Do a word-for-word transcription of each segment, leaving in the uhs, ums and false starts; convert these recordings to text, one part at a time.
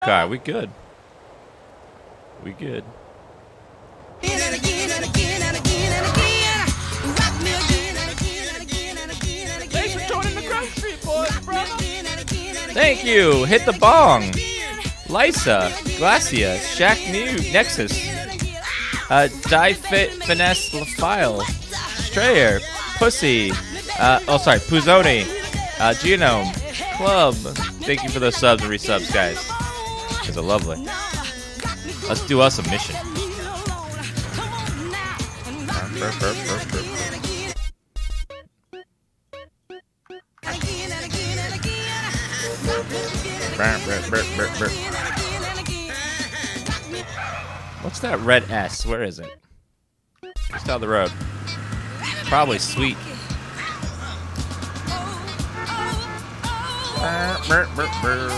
car. We good. We good. Thanks for joining the Grub Street Boys, brother. Thank you. Hit the bong. Lysa, Glacia, Shaq New, Nexus, uh, Die Fit, Finesse, LaFile, Strayer, Pussy, uh, oh sorry, Puzoni, uh, Genome, Club. Thank you for those subs and resubs, guys. These are lovely. Let's do us a mission. Burp, burp, burp, burp. Burp, burp, burp, burp, burp. What's that red S? Where is it? Just down the road. Probably sweet. Burp, burp, burp, burp.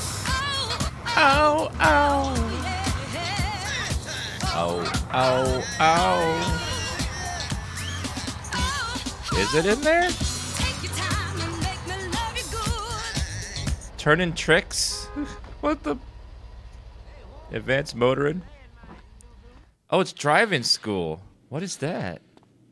Ow, ow. Oh, oh, oh. Is it in there? Turning tricks? What the? Advanced motoring? Oh, it's driving school. What is that?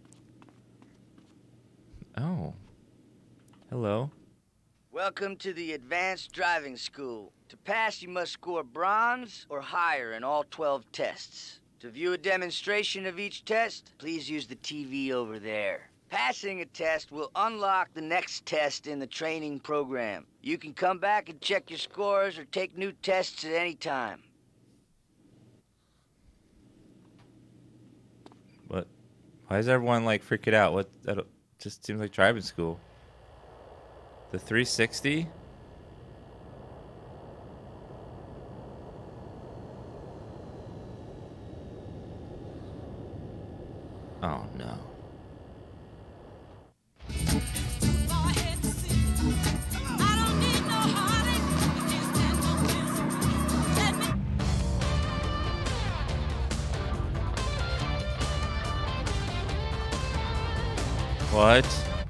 Oh. Hello. Welcome to the Advanced Driving School. To pass, you must score bronze or higher in all twelve tests. To view a demonstration of each test, please use the T V over there. Passing a test will unlock the next test in the training program. You can come back and check your scores or take new tests at any time. What? Why is everyone like freaking out? What? That just seems like driving school. The three sixty? Oh no. What?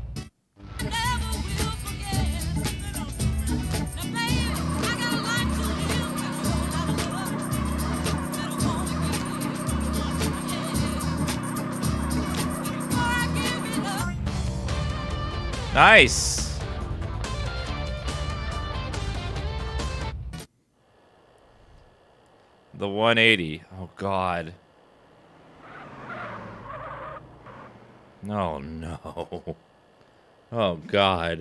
Nice. The one eighty. Oh God. No, no. Oh God.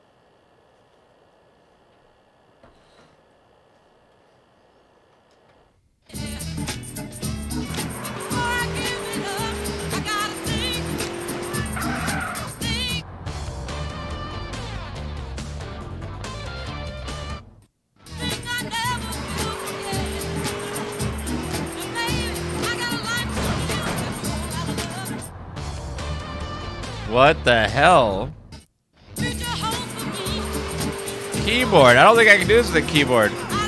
What the hell? Keyboard. I don't think I can do this with a keyboard.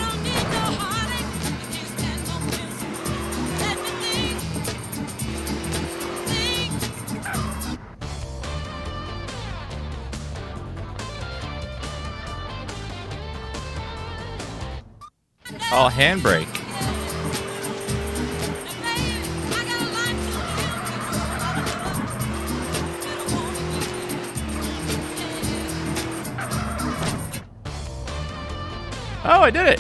Oh, handbrake. Oh, I did it.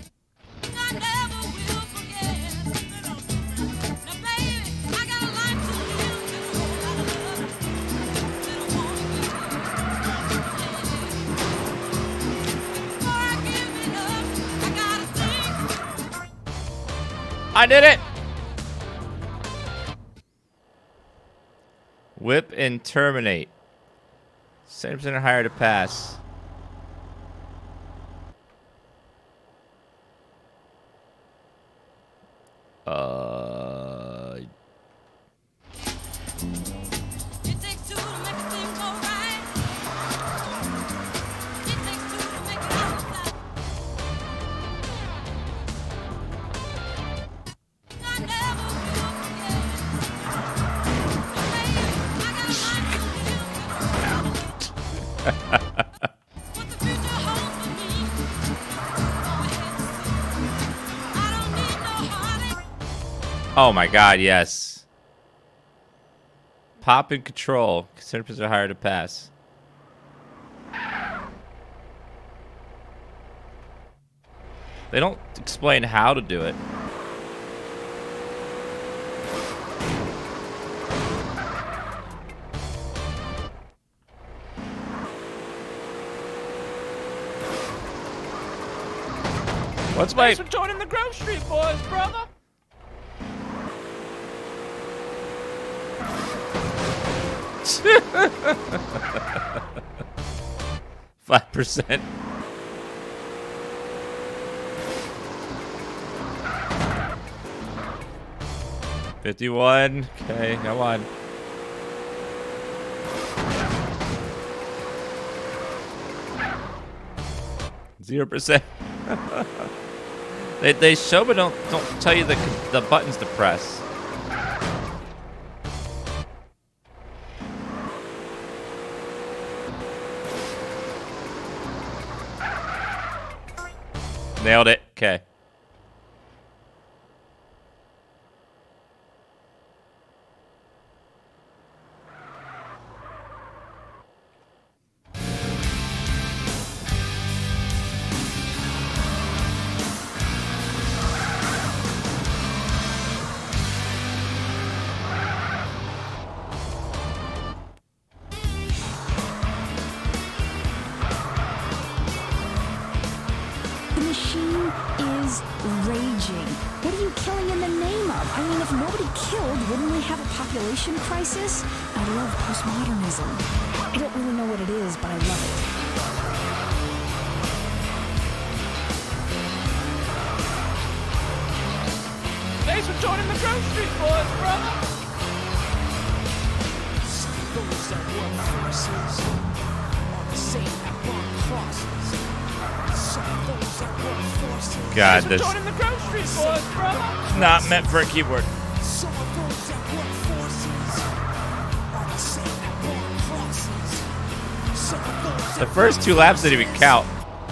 I did it. Whip and terminate. seventy percent or higher to pass. Uh. Oh my god, yes. Pop and control. Consider percent higher to pass. They don't explain how to do it. What's my... Thanks for joining the Grove Street Boys, brother. Five percent. Fifty-one. Okay, come on. Zero percent. They they show but don't don't tell you the the buttons to press. Nailed it. Okay. Population crisis? I love postmodernism. I don't really know what it is, but I love it. Thanks for joining the Grove Street Boys, brother. Those that work forces are the same that burn crosses. Some those that work forces. God, Thanks this for joining the Grove Street Boys, brother. Not meant for a keyboard. Some of those that work forces are the same that burn crosses. Some of those The first two laps didn't even count.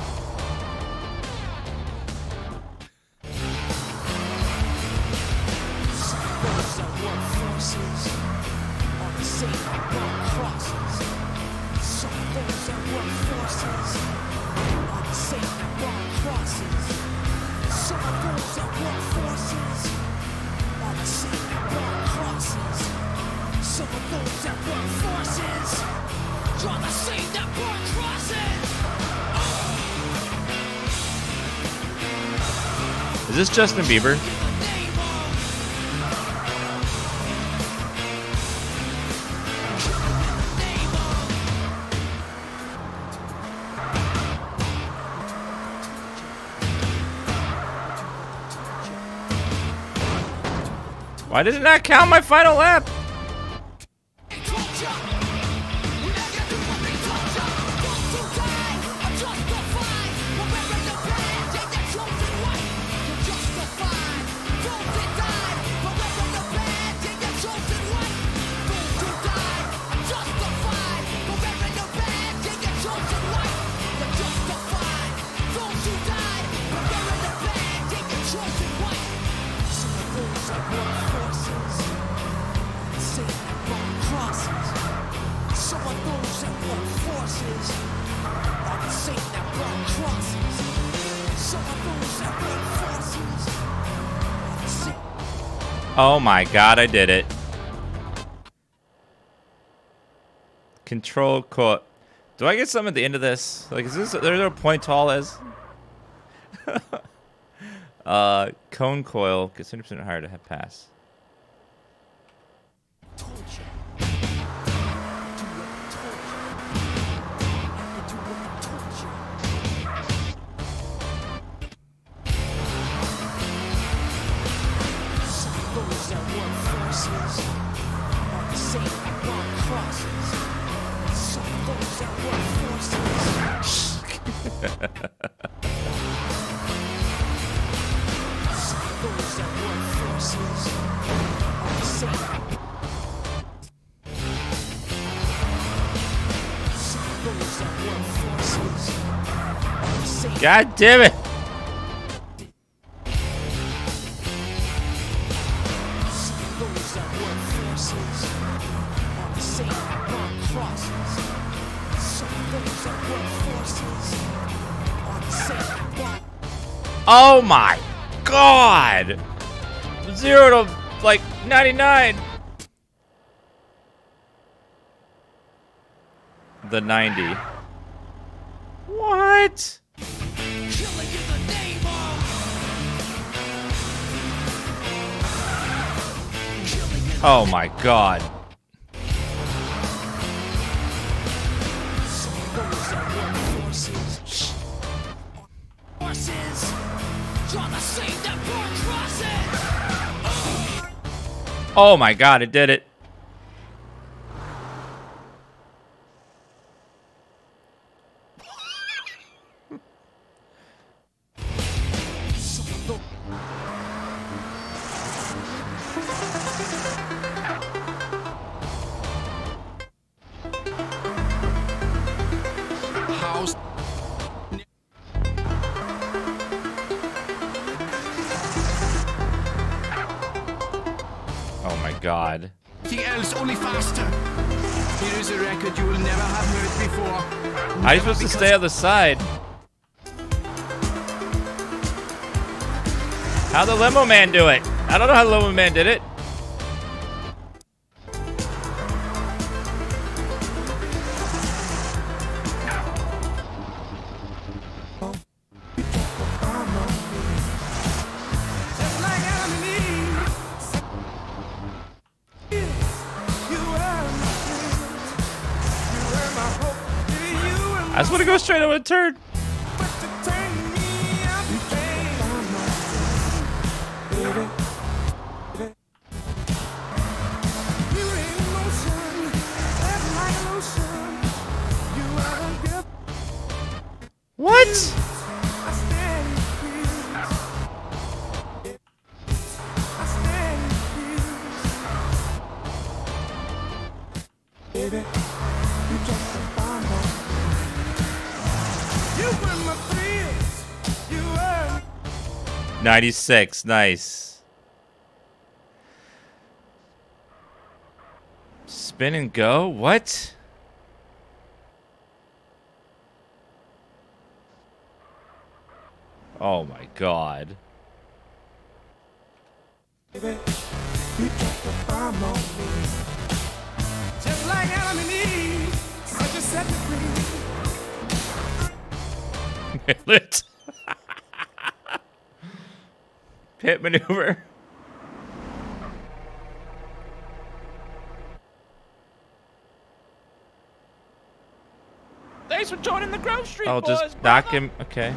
Is this Justin Bieber? Why did it not count my final lap? Oh my god, I did it. Control core. Do I get some at the end of this? Like, is this, there's a point tall as? uh, cone coil gets one hundred percent higher to have pass. God damn it! forces are the same that burn crosses. Some of those that work forces are the same that burn. Oh my god! Zero to like ninety-nine. The ninety. What? Killing in the name of. Killing in Oh my god. some of those that work forces. Forces are the same that burn crosses. Oh my god, it did it. Some of those. House. Oh my god. Anything else, only faster. Here is a record you will never have heard before. How are you supposed to stay on the side? How'd the limo man do it? I don't know how the limo man did it. I just want to go straight over the turn. What? ninety-six, nice. Spin and go? What? Oh my god. Just like Adam and Eve, I just set me free. Lit. Pit maneuver. Thanks for joining the Grove Street I'll Boys, just knock brother. him. Okay.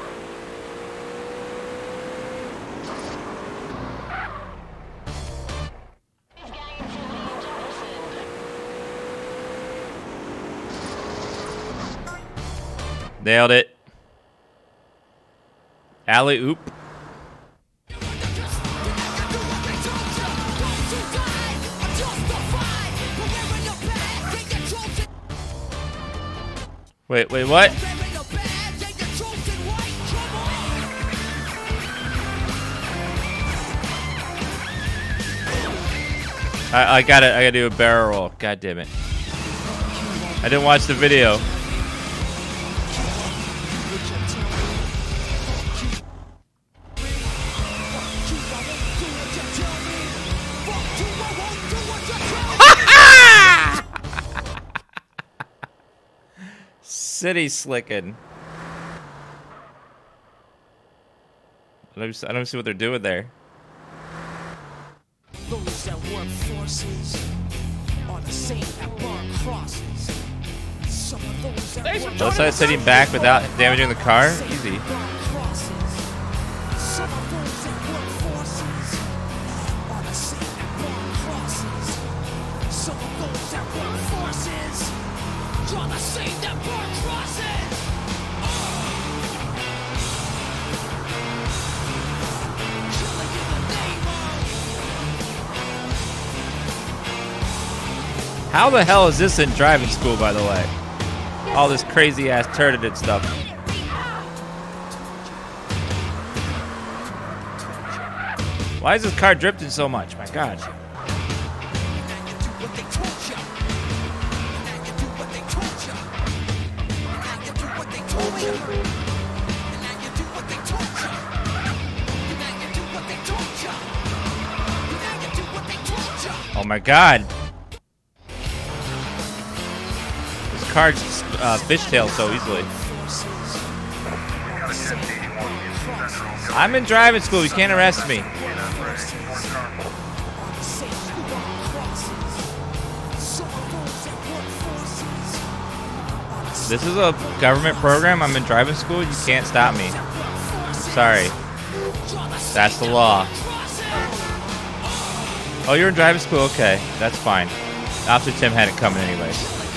Nailed it. Alley oop. Wait, wait, what? I, I got it. I gotta do a barrel roll. God damn it. I didn't watch the video. City slicking. I don't, I don't see what they're doing there. Those that work forces are the same that burn crosses. Some of those that Thanks for work Both sides sitting back without damaging the car? same Easy. that burn crosses. Some of those that work forces are the same that burn crosses. Some of those that work forces are the same that burn crosses. Killing in the name of. How the hell is this in driving school, by the way? All this crazy ass turnitin stuff. Why is this car drifting so much? My God. Oh my god. This car just uh, fishtails so easily. I'm in driving school. You can't arrest me. This is a government program. I'm in driving school. You can't stop me. Sorry. That's the law. Oh, you're in driving school? Okay, that's fine. Officer Tim had it coming anyways.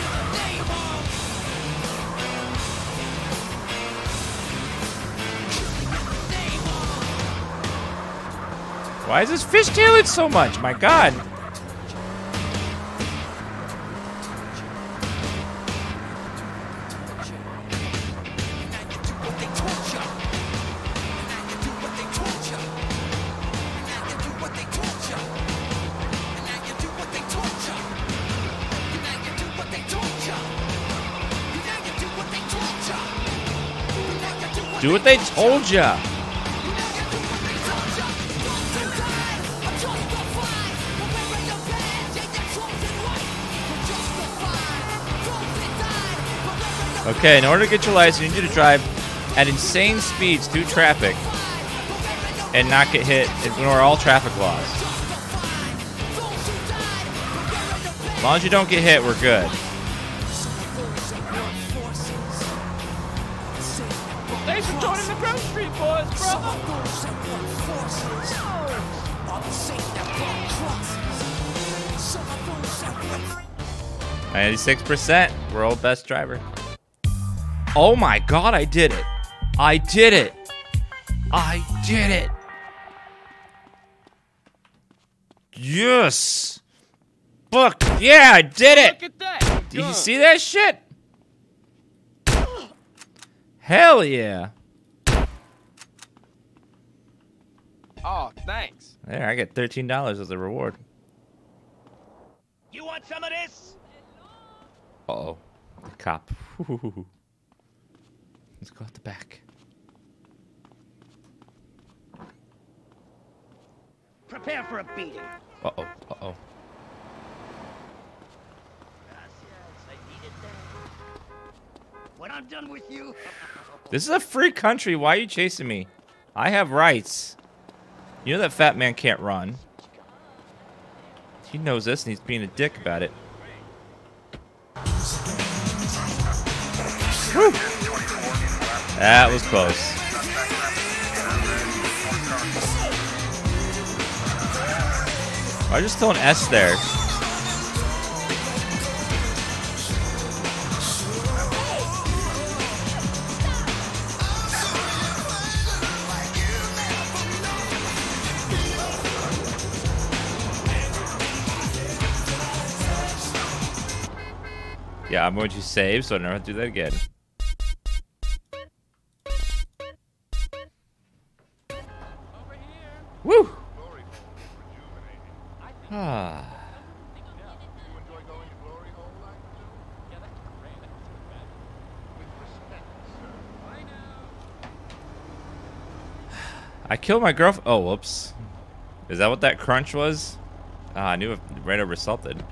Why is this fishtailing so much? My god. Do what they told ya. Okay, in order to get your license, you need to drive at insane speeds through traffic and not get hit, ignore all traffic laws. As long as you don't get hit, we're good. Thanks for joining the Grove Street Boys, brother. ninety-six percent, world best driver. Oh my god, I did it. I did it. I did it. Yes. Fuck, yeah, I did it. Look at that. Did you see that shit? Hell yeah. Oh, thanks. There, I get thirteen dollars as a reward. You want some of this? Uh-oh. The cop. Let's go out the back. Prepare for a beating. Uh-oh, uh-oh. When I'm done with you. This is a free country. Why are you chasing me? I have rights. You know that fat man can't run. He knows this and he's being a dick about it. Whew. That was close. I just throw an S there. Yeah, I'm going to save so I don't have to do that again. Woo! Ah. I killed my girlfriend. Oh, whoops. Is that what that crunch was? Ah, I knew it right over salted.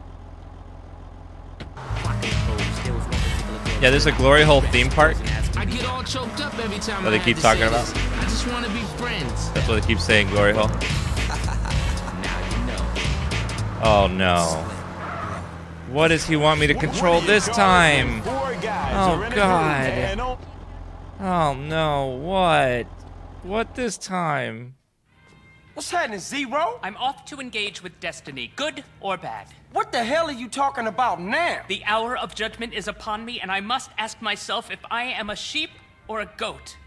Yeah, there's a Glory Hole theme park. I get all choked up every time What they I keep have to talking say about? this. I just want to be friends. That's what they keep saying, Glory Hole. Now you know. Oh no. What does he want me to control this time? Oh god. Oh no, what? What this time? What's happening, Zero? I'm off to engage with destiny, good or bad. What the hell are you talking about now? The hour of judgment is upon me, and I must ask myself if I am a sheep or a goat.